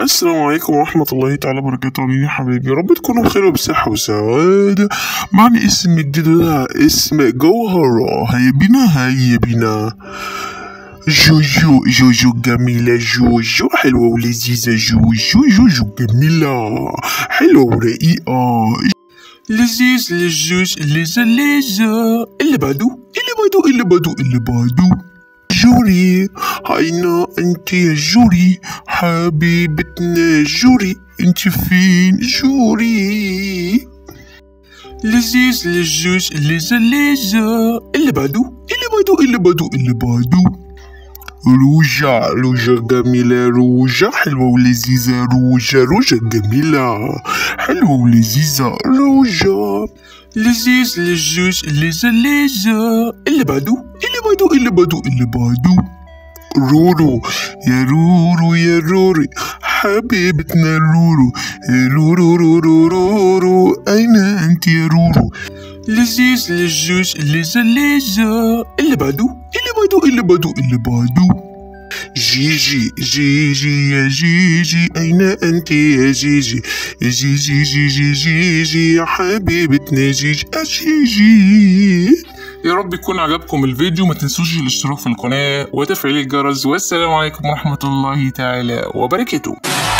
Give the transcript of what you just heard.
السلام عليكم ورحمة الله تعالى وبركاته. عاملين يا حبايبي؟ يا رب تكونوا بخير وبصحة وسعادة. معنا اسم جديد لها، اسم جوهرة. هيا بينا جوجو جميلة، جوجو حلوة ولذيذة، جوجو جميلة حلوة ورقيقة، لذيذ للجوج لذة. اللي بعده جوري. هينا انت يا جوري حبيبتنا، جوري انت فين جوري؟ لذيذ للجوج لذة. اللي بعده روجة جميلة، روجة حلوة ولذيذة، روجة جميلة حلوة ولذيذة، روجة لذيذ للجوج لذة. اللي بعده رورو يا رورو حبيبتنا رورو، رورو أين أنت يا رورو؟ لذيذ للجوج لذة. اللي بعده جيجي يا جيجي، أين أنت يا جيجي؟ جيجي يا حبيبتنا جيجي. يا رب يكون عجبكم الفيديو، ما تنسوش الاشتراك في القناة وتفعيل الجرس، والسلام عليكم ورحمة الله تعالى وبركاته.